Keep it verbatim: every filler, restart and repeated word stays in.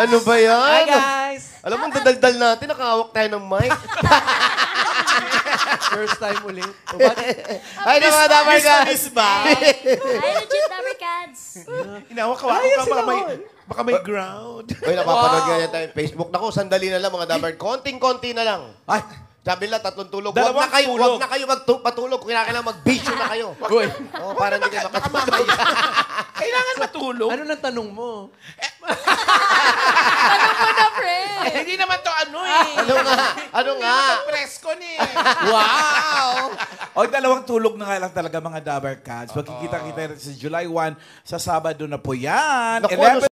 Ano ba yan? Hi, guys! Alam mo, dadaldal natin, nakahawak tayo ng mic. First time ulit. O, bakit? Ay, na mga dapat ka. Miss ba? Hi, legit Dabarkads. Inawak-hawak ka, baka may, baka may ground. Uy, napapanood nga yan tayo sa Facebook. Naku, sandali na lang mga dapat. Konting-konti na lang. Ay, Sabi nila, tatlong tulog. Huwag Dalawang na kayo, tulog. huwag na kayo magtu- patulog. Kung kailangan mag-bisyo na kayo. Uy, Oh, para hindi kayo makatulog. kailangan matulog. ano nang tanong mo? Tanong mo na, friend. Eh, hindi naman to ano eh. Ano nga? Ano nga? Presko ni. Wow! O, dalawang tulog na nga lang talaga mga Dabar Cats. Magkikita-kita rin sa July first sa Sabado na po yan. Naku, ano